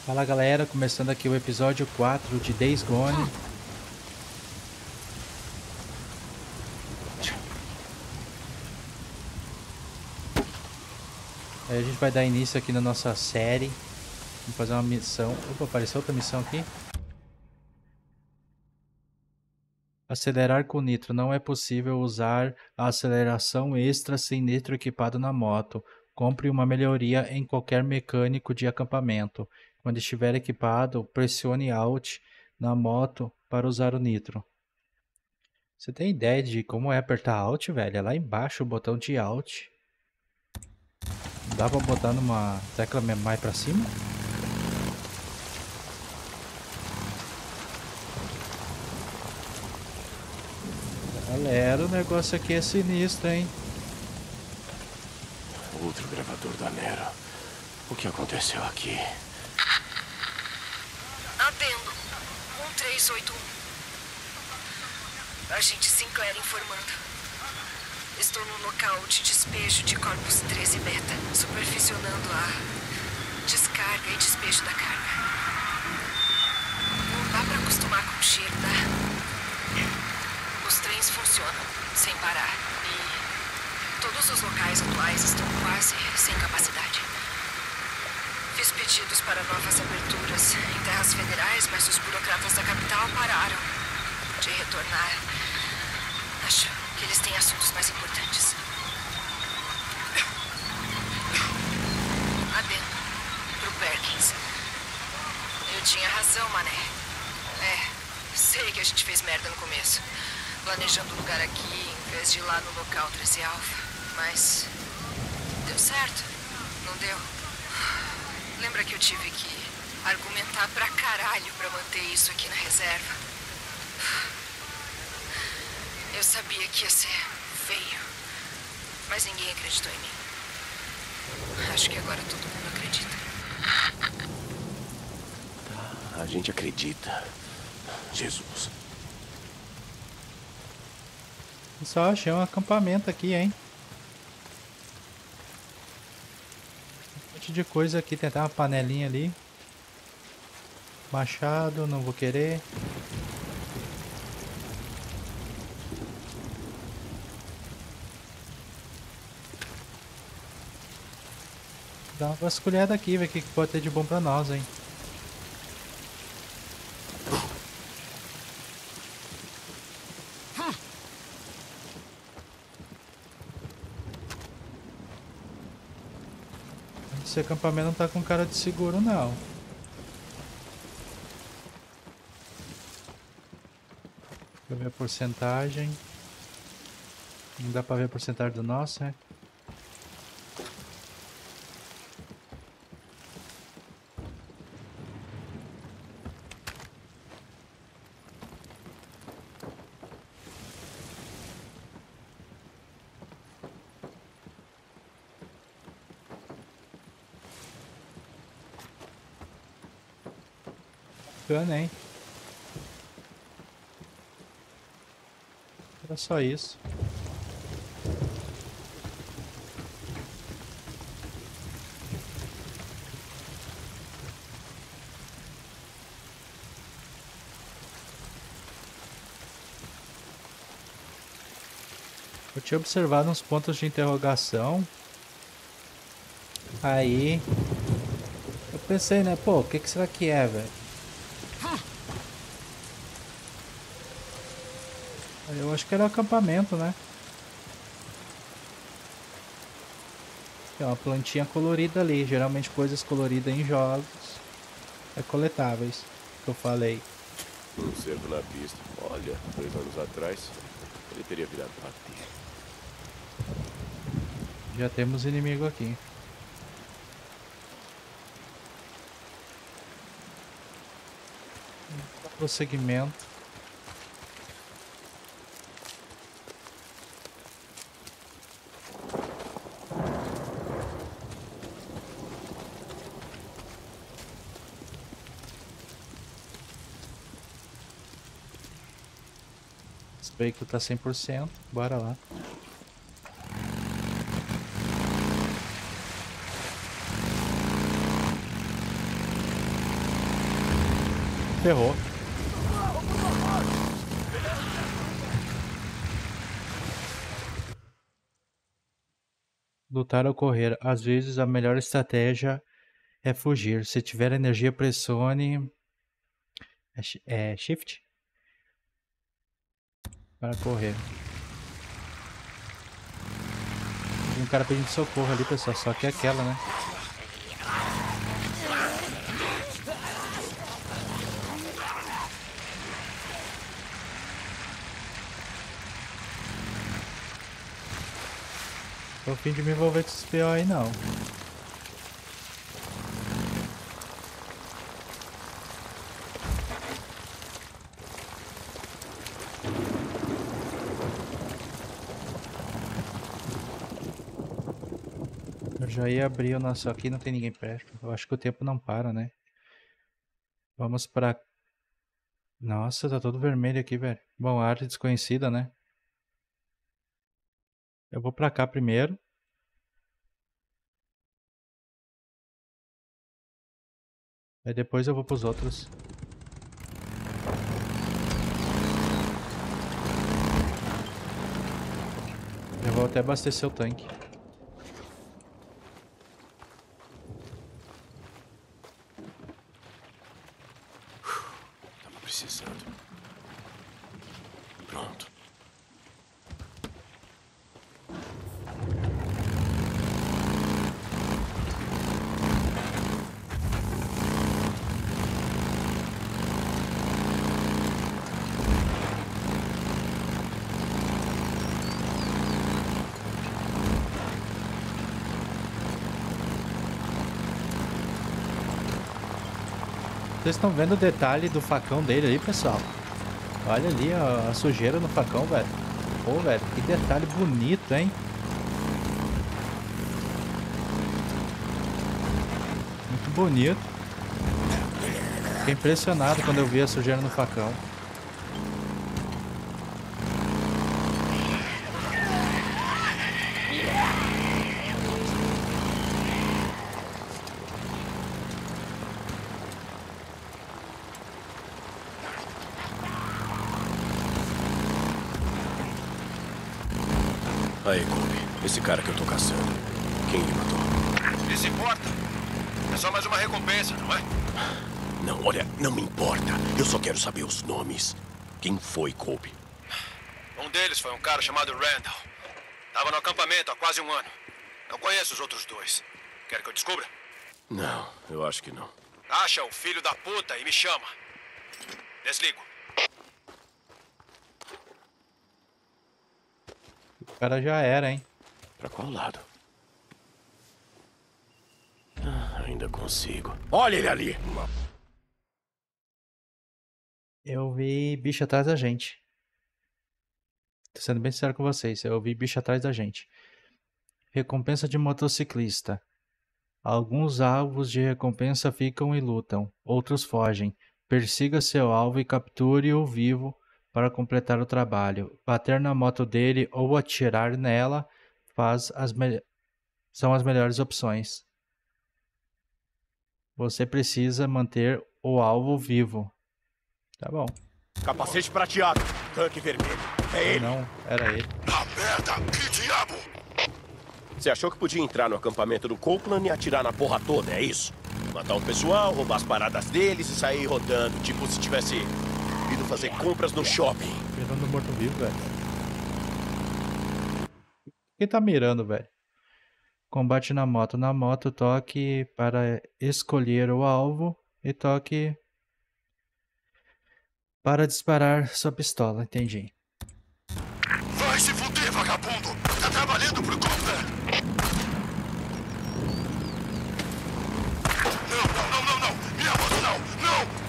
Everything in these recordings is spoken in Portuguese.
Fala galera, começando aqui o episódio 4 de Days Gone. Aí a gente vai dar início aqui na nossa série. Vamos fazer uma missão. Opa, apareceu outra missão aqui. Acelerar com nitro. Não é possível usar a aceleração extra sem nitro equipado na moto. Compre uma melhoria em qualquer mecânico de acampamento. Quando estiver equipado, pressione Alt na moto para usar o nitro. Você tem ideia de como é apertar Alt, velho? É lá embaixo o botão de Alt. Dá pra botar numa tecla mais pra cima? Galera, o negócio aqui é sinistro, hein? Outro gravador da Nero. O que aconteceu aqui? Atendo. 1381. Agente Sinclair informando. Estou no local de despejo de Corpus 13 Beta, supervisionando a descarga e despejo da carga. Não dá pra acostumar com o cheiro, tá? Os trens funcionam, sem parar. E todos os locais atuais estão quase sem capacidade. Fiz pedidos para novas aberturas em terras federais, mas os burocratas da capital pararam de retornar. Acho que eles têm assuntos mais importantes. Adendo. Pro Perkins. Eu tinha razão, mané. Sei que a gente fez merda no começo. Planejando um lugar aqui, em vez de ir lá no local 13 Alpha. Mas deu certo. Não deu? Lembra que eu tive que argumentar pra caralho pra manter isso aqui na reserva? Eu sabia que ia ser feio, mas ninguém acreditou em mim. Acho que agora todo mundo acredita. A gente acredita. Jesus. Só achei um acampamento aqui, hein? Um monte de coisa aqui. Tem até uma panelinha ali. Machado, não vou querer. Dá uma vasculhada aqui, ver o que pode ter de bom pra nós, hein? Esse acampamento não tá com cara de seguro, não. Deixa eu ver a porcentagem. Não dá pra ver a porcentagem do nosso, né? Bacana, hein? Era só isso. Eu tinha observado uns pontos de interrogação. Aí eu pensei, né? Pô, o que será que é, velho? Aí eu acho que era um acampamento, né? Tem uma plantinha colorida ali. Geralmente coisas coloridas em jogos é coletáveis, que eu falei. Um cerco na pista. Olha, 2 anos atrás, ele teria virado bater. Já temos inimigo aqui. Prosseguimento. Esse veículo tá 100%. Bora lá. Ferrou. Lutar ou correr. Às vezes a melhor estratégia é fugir. Se tiver energia, pressione Shift para correr. Tem um cara pedindo socorro ali, pessoal. Só que é aquela, né? Tô a fim de me envolver com esses PO aí, não. Eu já ia abrir o nosso aqui, não tem ninguém perto. Eu acho que o tempo não para, né? Vamos pra... Nossa, tá todo vermelho aqui, velho. Bom, área desconhecida, né? Eu vou pra cá primeiro. Aí depois eu vou pros outros. Eu vou até abastecer o tanque. Tava precisando. Pronto. Vocês estão vendo o detalhe do facão dele aí, pessoal? Olha ali ó, a sujeira no facão, velho. Pô, velho, que detalhe bonito, hein? Muito bonito. Fiquei impressionado quando eu vi a sujeira no facão. Aí, Colby. Esse cara que eu tô caçando. Quem ele matou? Isso importa? É só mais uma recompensa, não é? Não, olha, não me importa. Eu só quero saber os nomes. Quem foi, Colby? Um deles foi um cara chamado Randall. Tava no acampamento há quase um ano. Não conheço os outros dois. Quer que eu descubra? Não, eu acho que não. Acha o filho da puta e me chama. Desligo. O cara já era, hein? Pra qual lado? Ainda consigo. Olha ele ali! Eu vi bicho atrás da gente. Tô sendo bem sincero com vocês. Eu vi bicho atrás da gente. Recompensa de motociclista. Alguns alvos de recompensa ficam e lutam. Outros fogem. Persiga seu alvo e capture-o vivo para completar o trabalho. Bater na moto dele ou atirar nela são as melhores opções. Você precisa manter o alvo vivo. Tá bom. Capacete prateado, tanque vermelho. É ele! Não, era ele. Ah, merda! Que diabo! Você achou que podia entrar no acampamento do Copeland e atirar na porra toda, é isso? Matar um pessoal, roubar as paradas deles e sair rodando, tipo se tivesse ido fazer compras no shopping. Mirando morto-vivo, velho. Quem tá mirando, velho? Combate na moto. Na moto, toque para escolher o alvo e toque para disparar sua pistola. Entendi. Vai se fuder, vagabundo! Tá trabalhando pro Copeland! Não! Minha moto não!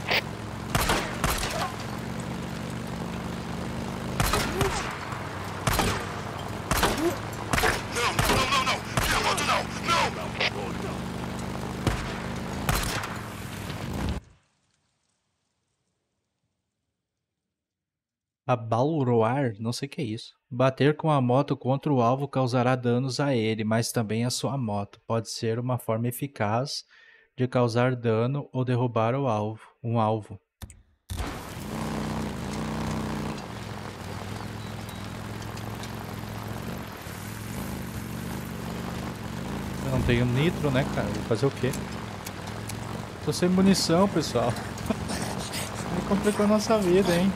Não! Minha moto não! Abalroar? Não sei o que é isso. Bater com a moto contra o alvo causará danos a ele, mas também a sua moto. Pode ser uma forma eficaz de causar dano ou derrubar um alvo. Eu não tenho nitro, né, cara? Vou fazer o quê? Tô sem munição, pessoal. Me complicou a nossa vida, hein?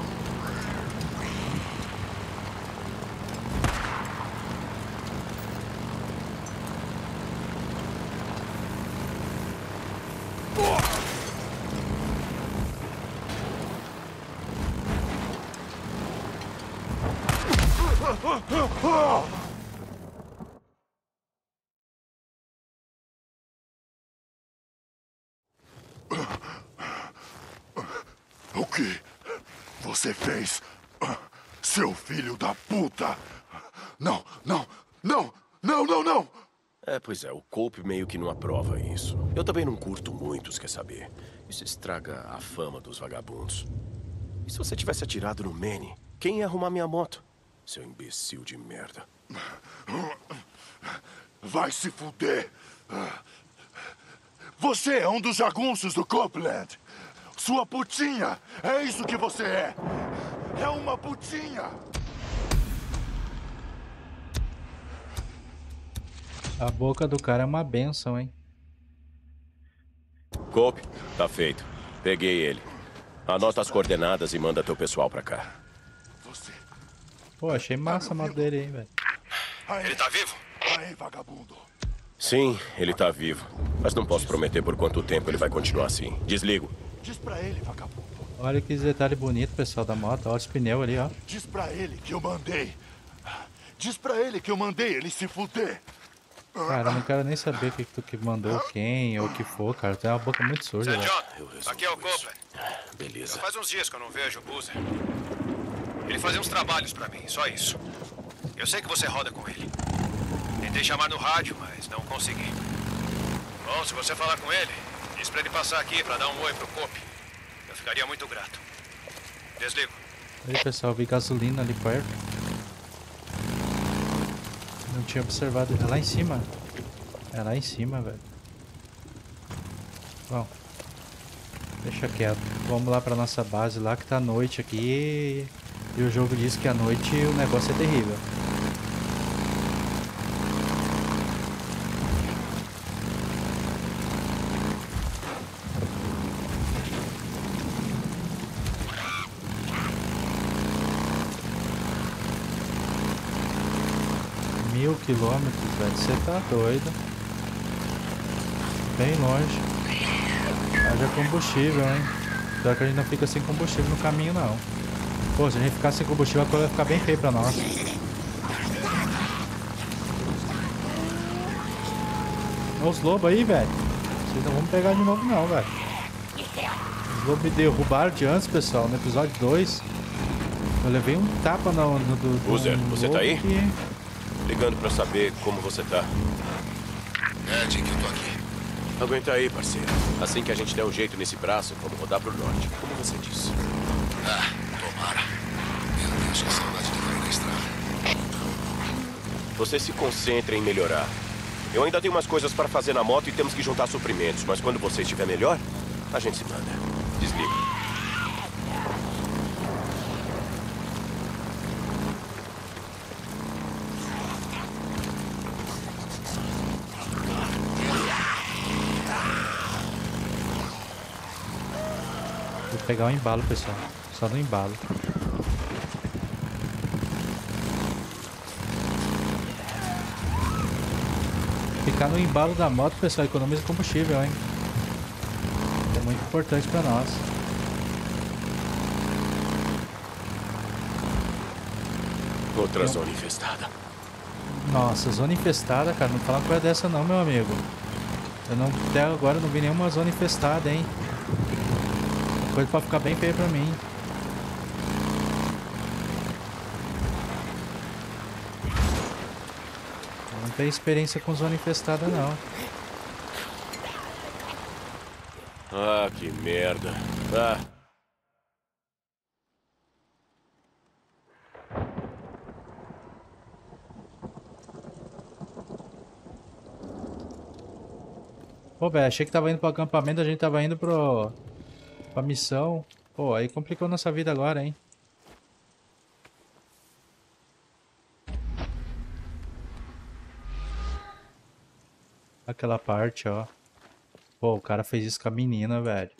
O que você fez, seu filho da puta? Não, não, não, não, não, não! Pois é, o Cope meio que não aprova isso. Eu também não curto muitos, quer saber? Isso estraga a fama dos vagabundos. E se você tivesse atirado no Manny, quem ia arrumar minha moto? Seu imbecil de merda. Vai se fuder! Você é um dos jagunços do Copeland! Sua putinha! É isso que você é! É uma putinha! A boca do cara é uma benção, hein? Cope, tá feito. Peguei ele. Anota as coordenadas e manda teu pessoal pra cá. Você... Pô, achei massa a moto dele, hein, velho. Ele tá vivo? Aí, vagabundo! Sim, ele tá vivo. Mas não posso prometer por quanto tempo ele vai continuar assim. Desligo. Diz pra ele, vagabundo. Olha que detalhe bonito, pessoal, da moto. Olha os pneus ali, ó. Diz pra ele que eu mandei. Diz pra ele que eu mandei ele se fuder. Cara, eu não quero nem saber o que tu que mandou, quem ou o que for, cara. Tem uma boca muito suja, St. velho. John, aqui é o Copeland. Beleza. Faz uns dias que eu não vejo o Boozer. Ele fazia uns trabalhos pra mim, só isso. Eu sei que você roda com ele. Tentei chamar no rádio, mas não consegui. Bom, se você falar com ele, diz pra ele passar aqui pra dar um oi pro Cope. Eu ficaria muito grato. Desligo. Aí, pessoal, vi gasolina ali perto. Não tinha observado. É lá em cima. É lá em cima, velho. Bom. Deixa quieto. Vamos lá pra nossa base lá que tá noite aqui. E o jogo diz que à noite o negócio é terrível. Quilômetros, velho. Você tá doido. Bem longe. Haja combustível, hein? Pior que a gente não fica sem combustível no caminho, não. Pô, se a gente ficar sem combustível, a coisa vai ficar bem feia pra nós. Olha os lobos aí, velho. Vocês não vão pegar de novo, não, velho. Os lobos me derrubaram de antes, pessoal. No episódio 2. Eu levei um tapa no Boozer, você tá aí? Que... Ligando pra saber como você tá. Dick, eu tô aqui. Aguenta aí, parceiro. Assim que a gente der um jeito nesse braço, vamos rodar pro norte, como você disse. Tomara. Meu Deus, que saudade de cair na estrada. Você se concentra em melhorar. Eu ainda tenho umas coisas para fazer na moto e temos que juntar suprimentos, mas quando você estiver melhor, a gente se manda. Desliga. Vou pegar o embalo, pessoal. Só no embalo. Ficar no embalo da moto, pessoal, economiza combustível, hein? É muito importante pra nós. Outra zona infestada. Nossa, zona infestada, cara. Não fala uma coisa dessa não, meu amigo. Eu não, até agora não vi nenhuma zona infestada, hein? Coisa pra ficar bem feia pra mim. Eu não tenho experiência com zona infestada, não. Ah, que merda. Ah. Pô, velho, achei que tava indo pro acampamento, a gente tava indo pra missão. Pô, aí complicou nossa vida agora, hein? Aquela parte, ó. Pô, o cara fez isso com a menina, velho.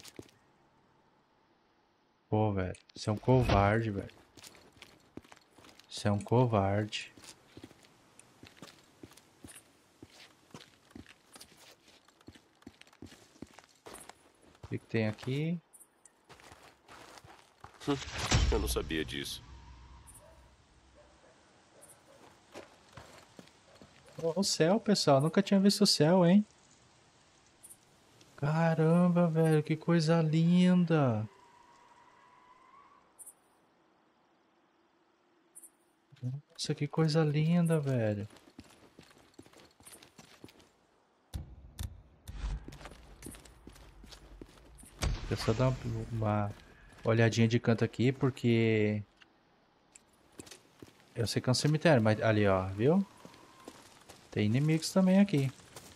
Pô, velho, você é um covarde, velho. Você é um covarde. O que que tem aqui? Eu não sabia disso. Ó, o céu, pessoal. Nunca tinha visto o céu, hein? Caramba, velho, que coisa linda. Nossa, que coisa linda, velho. Deixa eu só dar uma olhadinha de canto aqui, porque eu sei que é um cemitério, mas ali, ó, viu? Tem inimigos também aqui.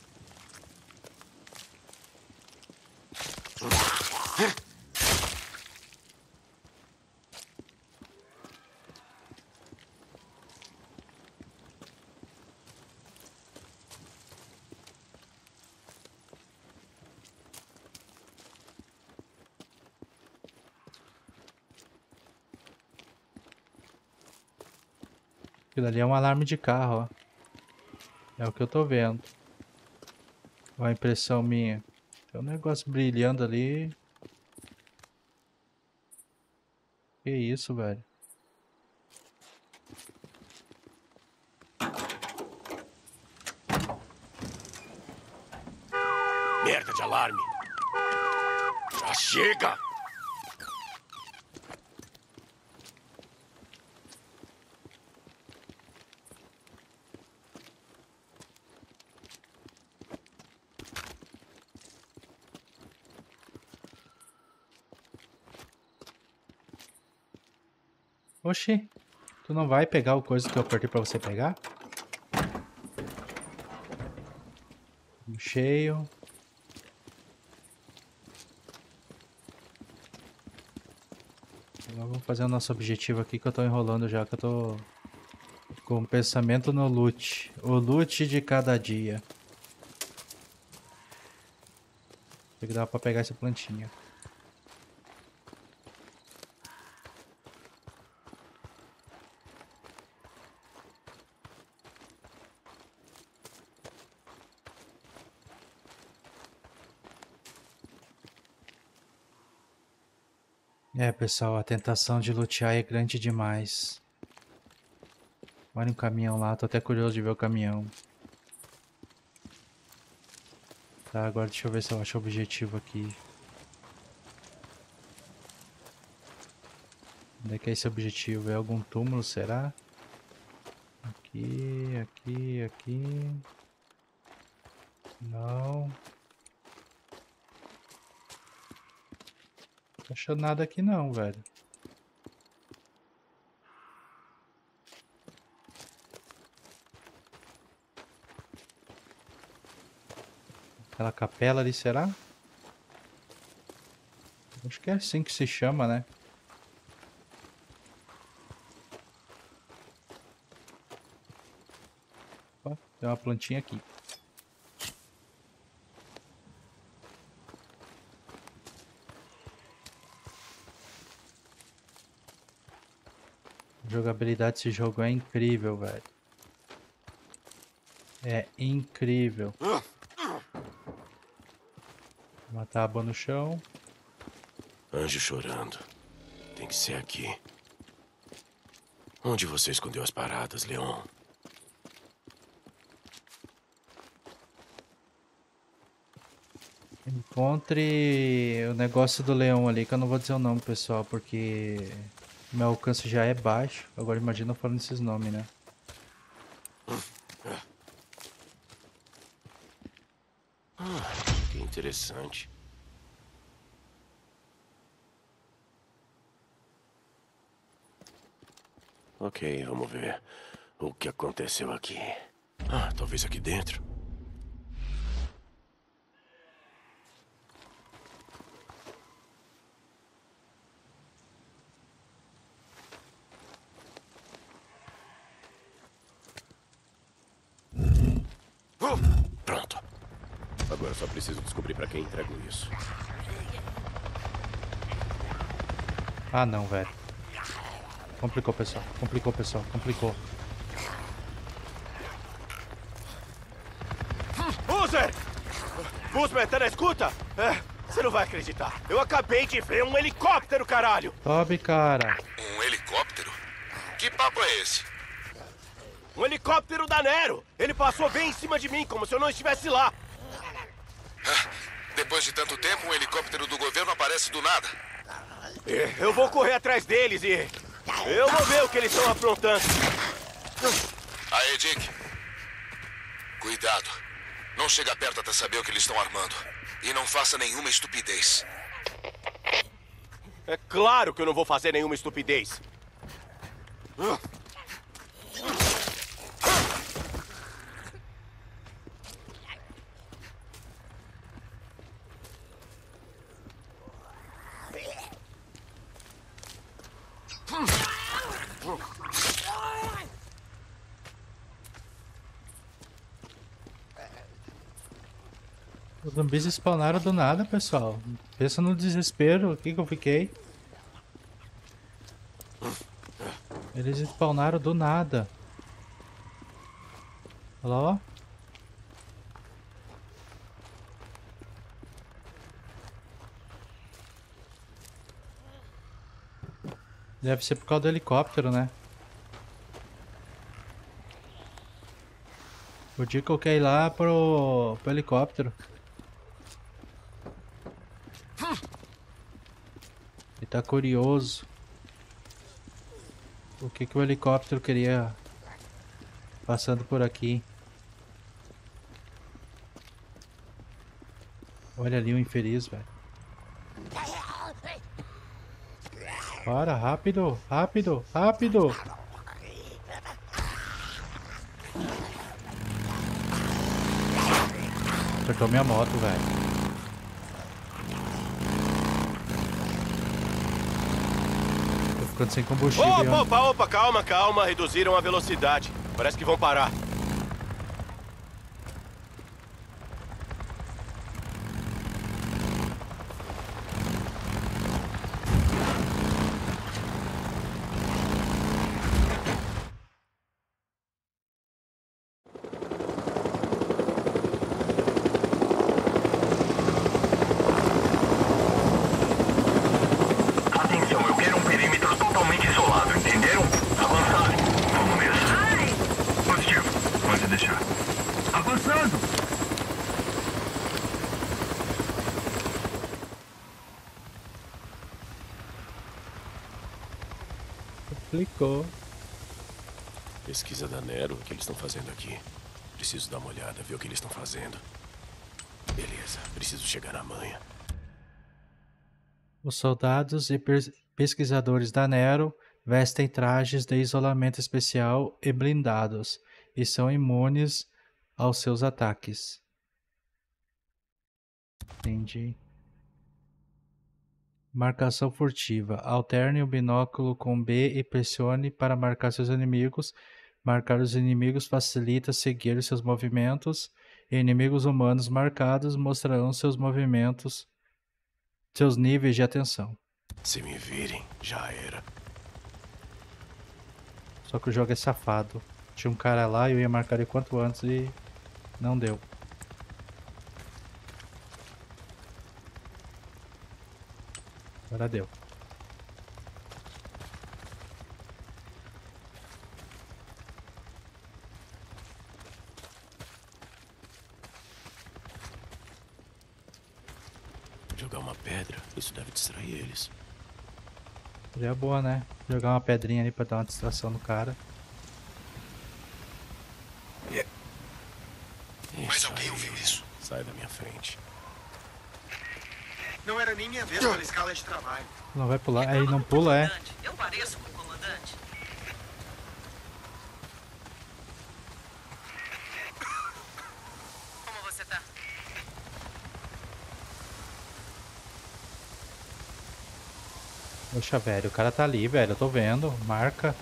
Aquilo ali é um alarme de carro, ó. É o que eu tô vendo. Ó, a impressão minha. Tem um negócio brilhando ali. Que isso, velho? Merda de alarme! Já chega! Oxi, tu não vai pegar o coisa que eu apertei pra você pegar? Cheio. Agora vamos fazer o nosso objetivo aqui que eu tô enrolando já, que eu tô com o pensamento no loot. O loot de cada dia. Tem que dar pra pegar essa plantinha. É, pessoal, a tentação de lutear é grande demais. Olha um caminhão lá, tô até curioso de ver o caminhão. Tá, agora deixa eu ver se eu acho o objetivo aqui. Onde é que é esse objetivo? É algum túmulo, será? Aqui, aqui, aqui. Não. Não tô achando nada aqui não, velho. Aquela capela ali, será? Acho que é assim que se chama, né? Ó, tem uma plantinha aqui. A jogabilidade desse jogo é incrível, velho. É incrível. Uma tábua no chão. Anjo chorando. Tem que ser aqui. Onde você escondeu as paradas, Leon? Encontre o negócio do leão ali, que eu não vou dizer o nome, pessoal, porque meu alcance já é baixo. Agora imagina eu falando esses nomes, né? Que interessante. Ok, vamos ver o que aconteceu aqui. Ah, talvez aqui dentro. Eu só preciso descobrir pra quem entrego isso. Ah, não, velho. Complicou, pessoal. Complicou, pessoal. Complicou. Boozer! Boozer, tá na escuta? Você não vai acreditar. Eu acabei de ver um helicóptero, caralho! Sobe, cara. Um helicóptero? Que papo é esse? Um helicóptero da Nero! Ele passou bem em cima de mim, como se eu não estivesse lá. Depois de tanto tempo, um helicóptero do governo aparece do nada. Eu vou correr atrás deles e... eu vou ver o que eles estão aprontando. Aí, Dick. Cuidado. Não chega perto até saber o que eles estão armando. E não faça nenhuma estupidez. É claro que eu não vou fazer nenhuma estupidez. Os zumbis spawnaram do nada, pessoal. Pensa no desespero aqui que eu fiquei. Eles spawnaram do nada. Olha lá, ó. Deve ser por causa do helicóptero, né? O Dico quer ir lá pro helicóptero. Ele tá curioso. O que o helicóptero queria passando por aqui. Olha ali o infeliz, velho. Para, rápido, rápido, rápido. Acertou minha moto, velho. Tô ficando sem combustível. Opa, calma. Reduziram a velocidade. Parece que vão parar. Clicou. Pesquisa da Nero, o que eles estão fazendo aqui? Preciso dar uma olhada, ver o que eles estão fazendo. Beleza, preciso chegar na manha. Os soldados e pesquisadores da Nero vestem trajes de isolamento especial e blindados, e são imunes aos seus ataques. Entendi. Marcação furtiva. Alterne o binóculo com B e pressione para marcar seus inimigos. Marcar os inimigos facilita seguir seus movimentos. E inimigos humanos marcados mostrarão seus movimentos, seus níveis de atenção. Se me virem, já era. Só que o jogo é safado. Tinha um cara lá e eu ia marcar ele quanto antes e não deu. Agora deu. Jogar uma pedra, isso deve distrair eles. Seria boa, né? Jogar uma pedrinha ali pra dar uma distração no cara. Mas alguém ouviu isso? Sai da minha frente. Não era nem minha vez pela escala de trabalho. Não vai pular. Aí não pula, é. Eu pareço com o comandante. Como você tá? Poxa, velho, o cara tá ali, velho. Eu tô vendo. Marca.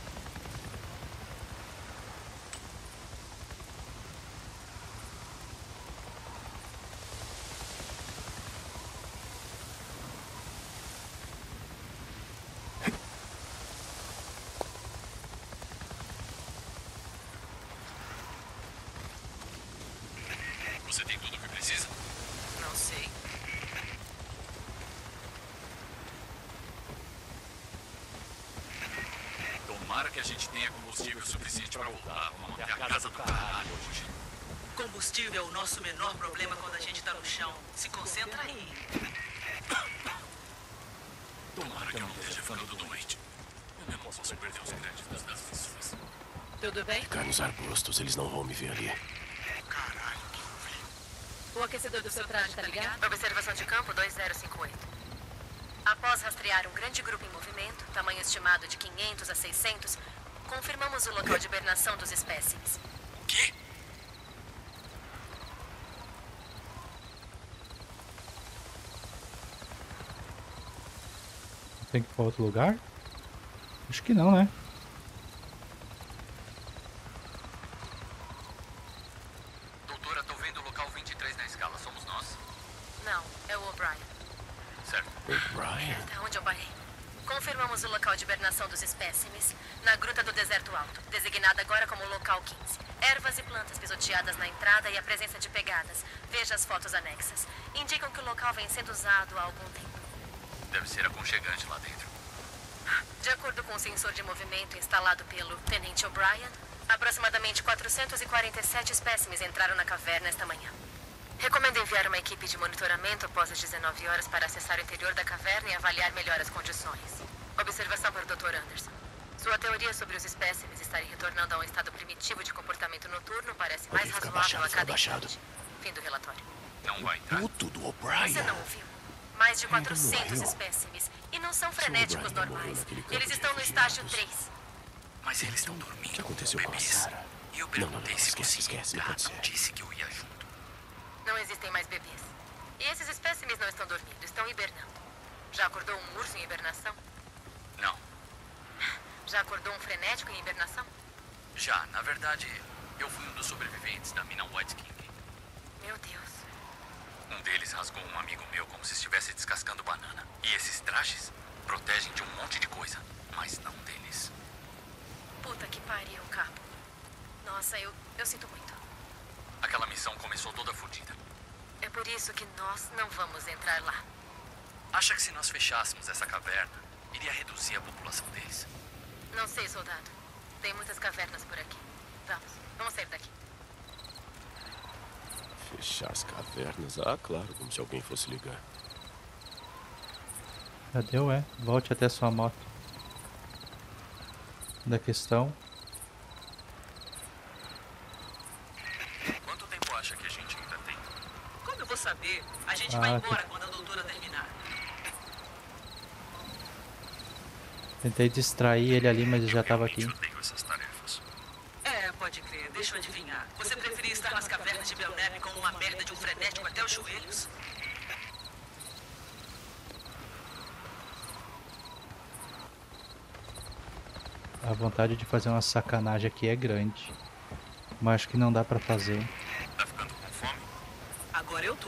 a gente tenha combustível suficiente para voltar. Vamos até a casa do caralho hoje. Combustível é o nosso menor problema quando a gente tá no chão. Se concentra aí. Tomara que eu não esteja ficando doente. Eu não posso perder os créditos das pessoas. Tudo bem? Ficar nos arbustos, eles não vão me ver ali. Caralho, que vi. O aquecedor do seu traje tá ligado? Observação de campo 2058. Após rastrear um grande grupo em movimento, tamanho estimado de 500 a 600, confirmamos o local de hibernação dos espécimes. O quê? Tem que ir pra outro lugar? Acho que não, né? Doutora, tô vendo o local 23 na escala. Somos nós? Não, é o O'Brien. Certo. Brian. Tá onde eu parei? Confirmamos o local de hibernação dos espécimes na Gruta do Deserto Alto, designada agora como Local 15. Ervas e plantas pisoteadas na entrada e a presença de pegadas. Veja as fotos anexas. Indicam que o local vem sendo usado há algum tempo. Deve ser aconchegante lá dentro. De acordo com o sensor de movimento instalado pelo Tenente O'Brien, aproximadamente 447 espécimes entraram na caverna esta manhã. Recomendo enviar uma equipe de monitoramento após as 19 horas para acessar o interior da caverna e avaliar melhor as condições. Observação para o Dr. Anderson. Sua teoria sobre os espécimes estarem retornando a um estado primitivo de comportamento noturno parece mais fica razoável abaixado, a cada fica abaixado. instante. Fim do relatório. Não vai entrar. Puto do O'Brien. Você não ouviu? Mais de Ele 400 morreu. espécimes. E não são Se o frenéticos O'Brien morreu normais. naquele campo Eles de estão no estágio refugiados. 3. Mas eles estão dormindo. O que aconteceu como com a bebês. Sarah? E eu Não, perguntei se esquece, você esquece, ia não pode entrar. ser. Disse que eu ia junto. Não existem mais bebês. E esses espécimes não estão dormindo, estão hibernando. Já acordou um urso em hibernação? Não. Já acordou um frenético em hibernação? Já, na verdade, eu fui um dos sobreviventes da mina White King. Meu Deus. Um deles rasgou um amigo meu como se estivesse descascando banana. E esses trajes protegem de um monte de coisa, mas não deles. Puta que pariu, Capo. Nossa, eu sinto muito. Aquela missão começou toda fodida. É por isso que nós não vamos entrar lá. Acha que se nós fechássemos essa caverna, iria reduzir a população deles? Não sei, soldado. Tem muitas cavernas por aqui. Vamos sair daqui. Fechar as cavernas? Ah, claro, como se alguém fosse ligar. Cadê o é? Volte até sua moto. Da questão. Quanto tempo acha que a gente ainda tem? Como eu vou saber? A gente vai Ah, embora quando a doutora terminar. Tentei distrair ele ali, mas ele já tava aqui. Eu odeio essas tarefas. É, pode crer. Deixa eu adivinhar. Você preferia estar nas cavernas de Belnep com uma merda de um frenético até os joelhos? A vontade de fazer uma sacanagem aqui é grande. Mas acho que não dá pra fazer. Tá ficando com fome? Agora eu tô.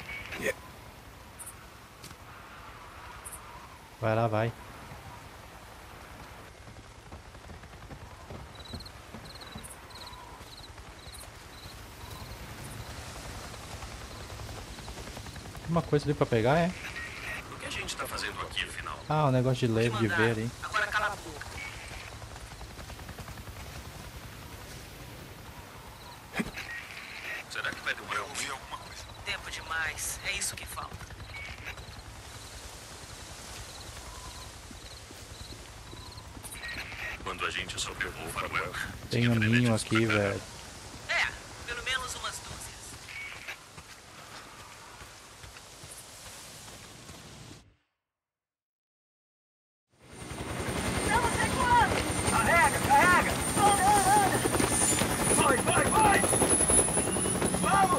Vai lá, vai. Uma coisa ali pra pegar, é? O que a gente tá fazendo aqui, afinal? Ah, o negócio de ler, de Mandar. ver aí. Agora cala a boca. Será que vai demorar ouvir alguma coisa? Tempo demais. É isso que falta. Quando a gente sobreviveu o faroel. Tem um ninho aqui, velho. É, pelo menos umas dúzias. Carrega, carrega! Vai, vai, vai! Vamos!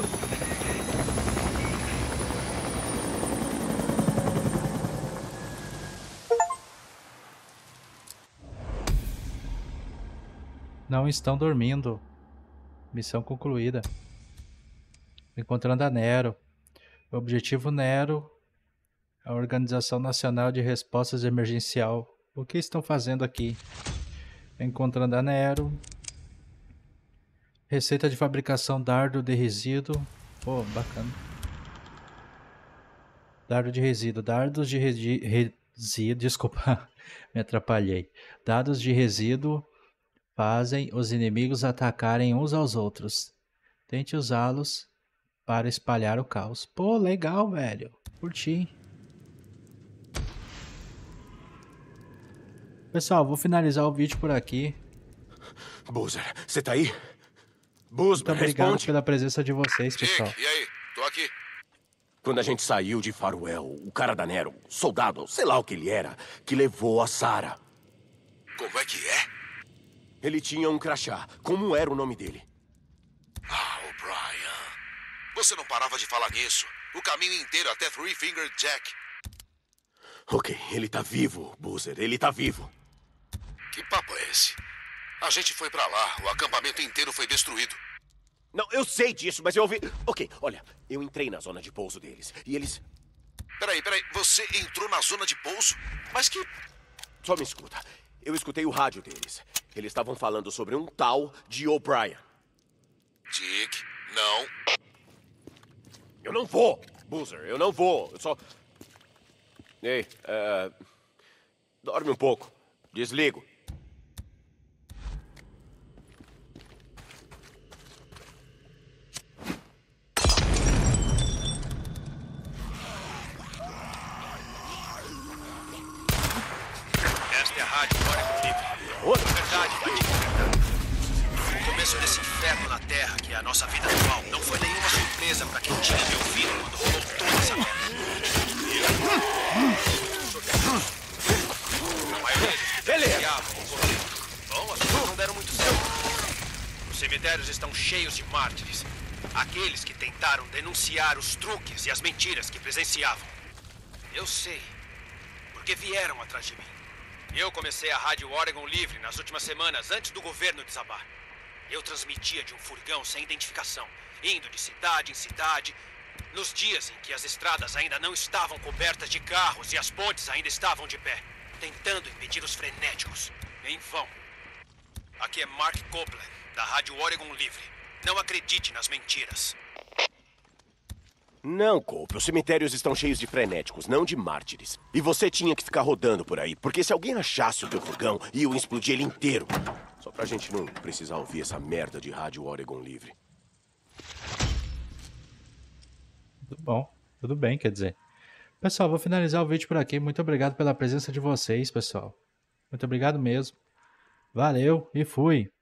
Não estão dormindo. Missão concluída. Encontrando a Nero. O objetivo Nero. A Organização Nacional de Respostas Emergencial. O que estão fazendo aqui? Encontrando a Nero. Receita de fabricação dardo de resíduo. Pô, bacana. Dardo de resíduo. Dardos de resíduo. Desculpa, me atrapalhei. Dados de resíduo fazem os inimigos atacarem uns aos outros. Tente usá-los para espalhar o caos. Pô, legal, velho. Curti. Pessoal, vou finalizar o vídeo por aqui. Boozer, você tá aí? Boozer, Muito obrigado responde. pela presença de vocês, pessoal. Dick, e aí? Tô aqui. Quando a gente saiu de Farwell, o cara da Nero, soldado, sei lá o que ele era, que levou a Sarah. Como é que é? Ele tinha um crachá. Como era o nome dele? Ah, O'Brien. Você não parava de falar nisso. O caminho inteiro até Three Finger Jack. Ok, ele tá vivo, Boozer. Ele tá vivo. Que papo é esse? A gente foi pra lá. O acampamento inteiro foi destruído. Não, eu sei disso, mas eu ouvi... Ok, olha, eu entrei na zona de pouso deles. E eles... Peraí. Você entrou na zona de pouso? Mas que... Só me escuta. Eu escutei o rádio deles. Eles estavam falando sobre um tal de O'Brien. Dick, não. Eu não vou, Boozer. Eu não vou. Eu só... Ei, dorme um pouco. Desligo. Esta é a rádio Oregon Livre. Na verdade, o começo desse inferno na Terra, que é a nossa vida atual, não foi nenhuma surpresa pra quem tinha me ouvido quando rolou toda essa merda. A maioria dos que denunciavam morreram. Bom, as coisas não deram muito certo. Os cemitérios estão cheios de mártires. Aqueles que tentaram denunciar os truques e as mentiras que presenciavam. Eu sei, porque vieram atrás de mim. Eu comecei a Rádio Oregon Livre nas últimas semanas, antes do governo desabar. Eu transmitia de um furgão sem identificação, indo de cidade em cidade, nos dias em que as estradas ainda não estavam cobertas de carros e as pontes ainda estavam de pé, tentando impedir os frenéticos. Em vão. Aqui é Mark Copeland, da Rádio Oregon Livre. Não acredite nas mentiras. Não, Cope. Os cemitérios estão cheios de frenéticos, não de mártires. E você tinha que ficar rodando por aí, porque se alguém achasse o teu furgão, iam explodir ele inteiro. Só pra gente não precisar ouvir essa merda de Rádio Oregon Livre. Tudo bom. Tudo bem, quer dizer. Pessoal, vou finalizar o vídeo por aqui. Muito obrigado pela presença de vocês, pessoal. Muito obrigado mesmo. Valeu e fui.